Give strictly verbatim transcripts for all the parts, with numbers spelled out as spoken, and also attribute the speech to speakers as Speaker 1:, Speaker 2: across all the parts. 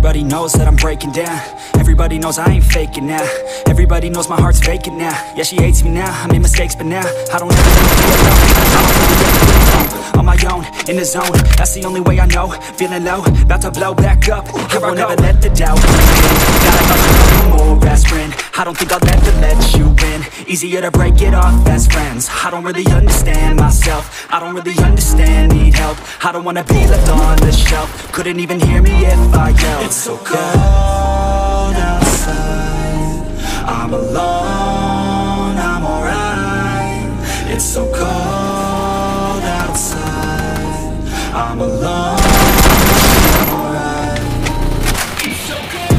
Speaker 1: Everybody knows that I'm breaking down. Everybody knows I ain't faking now. Everybody knows my heart's vacant now. Yeah, she hates me now, I made mistakes but now I don't ever wanna be alone. I don't really ever feel alone. On my own, in the zone, that's the only way I know. Feeling low, about to blow back up. I won't ever let the doubt creep in. Got another more aspirin. I don't think I'll ever let you in. Easier to break it off best friends. I don't really understand myself. I don't really understand, need help. I don't wanna be left on the shelf. Couldn't even hear me if I yelled. It's so cold outside, I'm alone, I'm alright. It's so cold outside, I'm alone, I'm alright. It's so cold.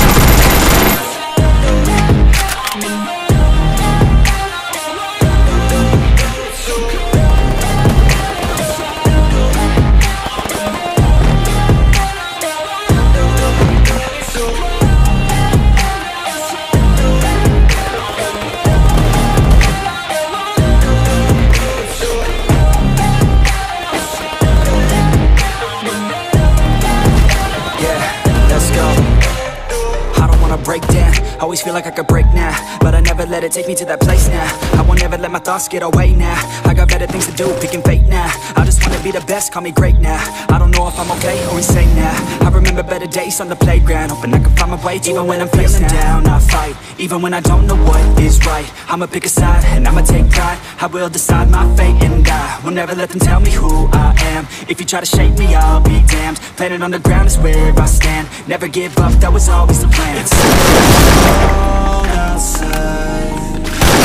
Speaker 1: Break down, always feel like I could break now, but I never let it take me to that place now. I won't ever let my thoughts get away now. I got better things to do, picking fate now. I just wanna be the best, call me great now. I don't know if I'm okay or insane now. I remember better days on the playground, hoping I can find my way even when I'm feeling down. I fight, even when I don't know what is right. I'ma pick a side, and I'ma take pride. I will decide my fate, and I will never let them tell me who I am. If you try to shape me, I'll be damned. Planet on the ground is where I stand. Never give up, that was always the plan. It's cold outside,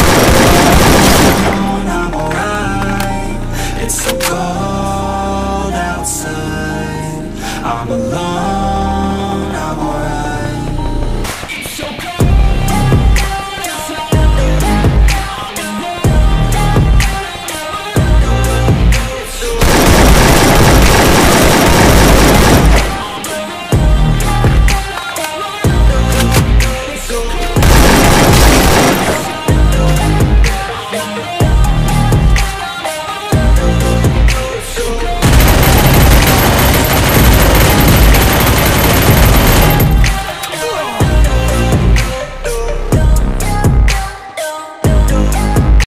Speaker 1: I'm alright. It's so cold outside, I'm alone.